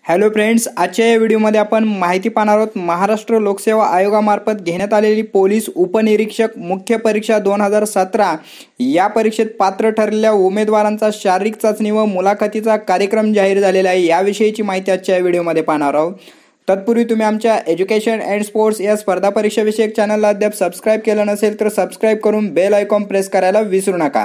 Hello friends, आजच्या या व्हिडिओमध्ये आपण माहिती पाहणार आहोत महाराष्ट्र लोकसेवा आयोगामार्फत घेण्यात आलेली पोलीस उपनिरीक्षक मुख्य परीक्षा 2017 या परीक्षेत पात्र ठरलेल्या उमेदवारांचा शारीरिक चाचणी व मुलाखतीचा कार्यक्रम जाहीर झालेला आहे। याविषयीची माहिती आजच्या या व्हिडिओमध्ये पाहणार आहोत। तत्पूर्वी तुम्ही आमच्या एज्युकेशन अँड स्पोर्ट्स या स्पर्धा परीक्षा विषयक चॅनलला अद्याप सबस्क्राइब केलं नसेल तर सबस्क्राइब करून बेल आयकॉन प्रेस करायला विसरू नका।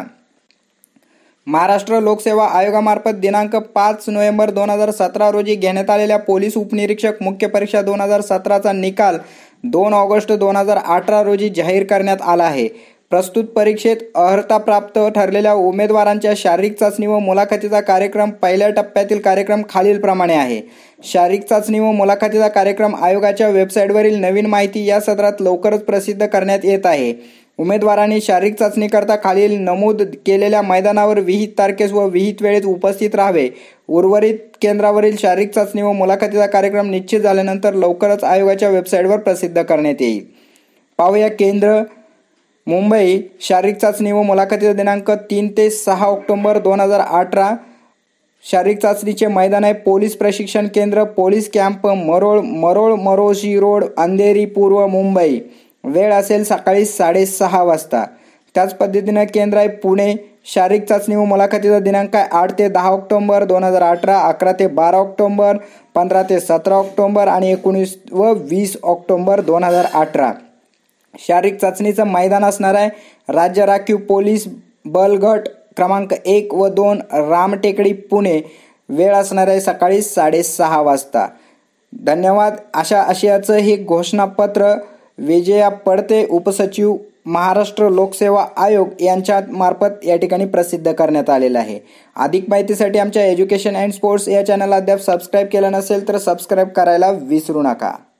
महाराष्ट्र लोकसेवा आयोगामार्फत दिनांक 5 नोव्हेंबर 2017 रोजी घेण्यात आलेल्या पोलीस उपनिरीक्षक मुख्य परीक्षा 2017चा निकाल 2 ऑगस्ट 2018 रोजी जाहीर करण्यात आला आहे। प्रस्तुत परीक्षेत अर्हता प्राप्त ठरलेल्या उमेदवारांच्या शारीरिक चाचणी व मुलाखतीचा कार्यक्रम पहिल्या टप्प्यातील कार्यक्रम खालीलप्रमाणे आहे। शारीरिक चाचणी व मुलाखतीचा कार्यक्रम आयोगाच्या वेबसाईटवरील नवीन माहिती या सत्रात लवकरच प्रसिद्ध करण्यात येत आहे। उमेदवारांनी शारीरिक चाचणी करता खालील नमूद केलेल्या मैदानावर विहित तारखेस व विहित वेळेत उपस्थित राहावे। उर्वरित केंद्रावरील शारीरिक चाचणी व मुलाखतीचा कार्यक्रम निश्चित झाल्यानंतर लवकरच आयोगाच्या वेबसाईटवर प्रसिद्ध करण्यात येईल। पाहूया केंद्र मुंबई। शारीरिक चाचणी व मुलाखतीचा दिनांक 3 ते 6 ऑक्टोबर 2018। शारीरिक चाचणीचे मैदान आहे पोलीस प्रशिक्षण केंद्र police camp Marol Maroshi road Andheri पूर्व मुंबई। वेळ असेल सकाळी 6:30 वाजता। त्याच पद्धतीने केंद्र आहे पुणे। शारीरिक चाचणी व मुलाखतीचा दिनांक आहे 8 ते 10 ऑक्टोबर 2018, 11 ते 12 ऑक्टोबर, 15 ते 17 ऑक्टोबर आणि 19 व 20 ऑक्टोबर 2018। शारीरिक चाचणीचं मैदान असणार आहे राज्य राखीव पोलीस बल गट क्रमांक 1 व 2 रामटेकडी पुणे। वेळ असणार आहे सकाळी 6:30 वाजता। धन्यवाद। अशा आशयाचं हे घोषणापत्र विजया पडते उपसचिव महाराष्ट्र लोकसेवा आयोग यांच्या मार्फत या ठिकाणी प्रसिद्ध करण्यात आलेलं आहे। अधिक माहितीसाठी आमच्या एज्युकेशन अँड स्पोर्ट्स या चॅनलला अद्याप सबस्क्राइब केलं नसेल तर सबस्क्राइब करायला विसरू नका।